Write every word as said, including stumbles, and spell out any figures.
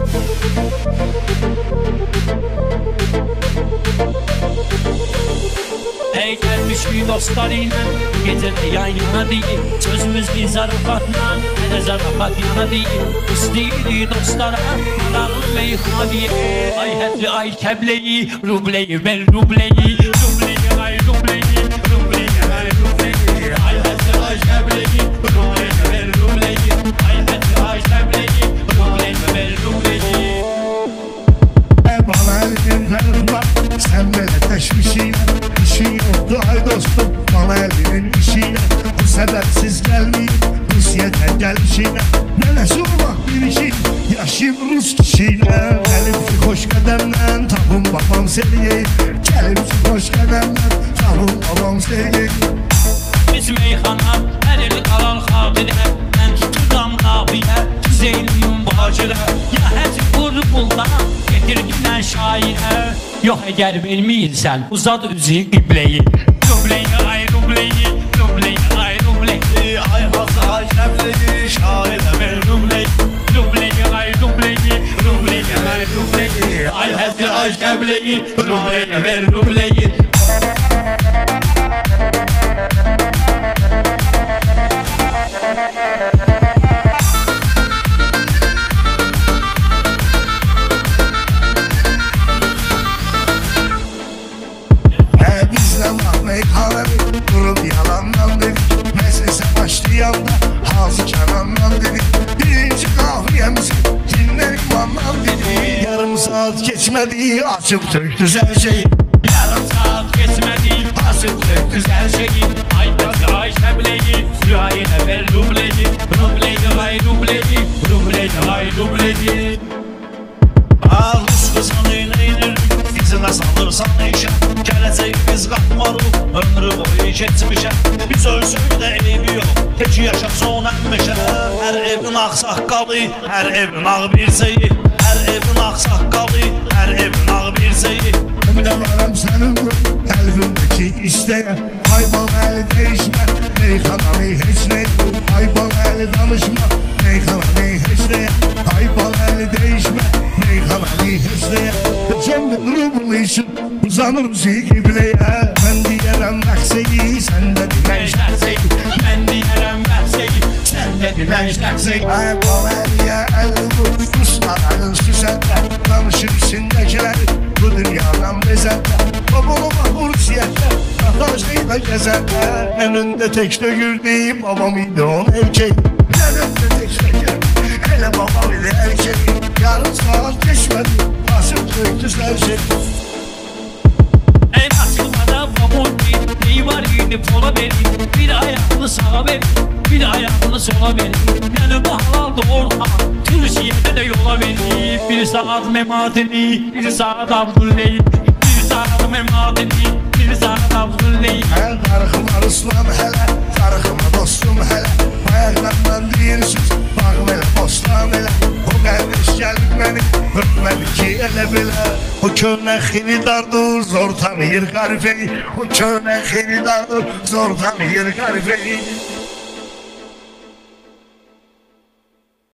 Hey gelmiş bir dostlarıyla gecede yan yana değil. Sözümüz bir zarafatla ne de zarafat yana değil. İstiydi dostlara paralı meyhaneye. Ay hepli ay kebleyi rubleyi ver rubleyi. Rubleyi ay rubleyi rubleyi ay rubleyi. Ay hepli ay kebleyi rubleyi ver rubleyi. Ay hepli ay kebleyi rubleyi ver rubleyi. Bana elinin tarafına sen böyle teşvişiyle İşin yoktu ay dostum bana elinin işiyle. Bu sebepsiz gelmeyip Rusya'da gelişine. Neresi olmak bir işin yaşayım Rus kişiyle. Gelimsi hoş kademden tapın babam sevgiyi. Gelimsi hoş kademden tapın babam sevgiyi. Biz meyxana her eli qalan xatirə. Mən tuturam qafiyə Zeyniyim bacırə. Ya həzi vur buldan getirdindən şairə. Yox əgər bilmirsən uzat üzü qibləyi. Rubleyi ay rubleyi rubleyi ay rubleyi. Ay hası ay şəbleyi şairə ver rubleyi. Rubleyi ay rubleyi rubleyi ay rubleyi. Ay həzi ay şəbleyi rubleyi ver rubleyi. Durup yalandan dedik. Meselese başlayanda Hazı Kenan'dan dedik. Birinci kahviyemizi dinlerim anlam dedik. Yarım saat geçmedi açıp döktüz her şeyi. Yarım saat geçmedi açıp döktüz her şeyi. Ay hadi ay şebleyi Sühayene ver rubleyi. Rubleyi ay rubleyi Rubleyi ay rubleyi. Ah Rus kızını neynir Dizine salırsan işe. Gələcək biz qatmarıq ömrü boyu keçmişə. Biz ölsək də eybi yox teki yaşasın əmmişə. Hər evin ağ saqqalı hər evin ağ bir şeyi. Hər evin ağ saqqalı hər evin ağ bir şeyi. Ömrəm sənin qəlbimdəki istəyə. Hayvan əli değişmə meyxanamı heç nə. Hayvan əli danışma meyxanamı heç nə. Hayvan əli değişmə meyxanamı heç nə. Cəmmin rubuluysun uzanırım zikibləyə. Mən deyərəm məqsəyi sən də dilən şərseyi. Mən deyərəm məqsəyi sən də dilən şərseyi. Hayvan əliyə əli vur Rusların süsətlə. Danışır içindəkiləri bu dünyadan bezətlə. Babalama Rusiyyətlə Qatajlıyla gəzətlə. Önündə tek dögürdüyüm babam idi on erkek. Önündə tek dögürdüyüm elə babam idi erkek. Yarım saat geçmedi basıp döktüz her şey. En açılmada babon değil. Neyi var gidip sola vereyim. Bir ayağını sağa vereyim bir ayağını sola vereyim. Yani bu halal doğurma Türkiye'de de yola vereyim. Bir saat mematini bir saat Abdülleyi. Bir saat mematini bir saat Abdülleyi. Mən qarıxıma Ruslan hələ qarıxıma dostum hələ. Ayaqlarından deyirsiniz bağım elə bostan elə. O qardeş gəlib məni öpmədi ki elə belə. O könə xilidardır zor tanıyır qarifeyi. O könə xilidardır zor tanıyır qarifeyi.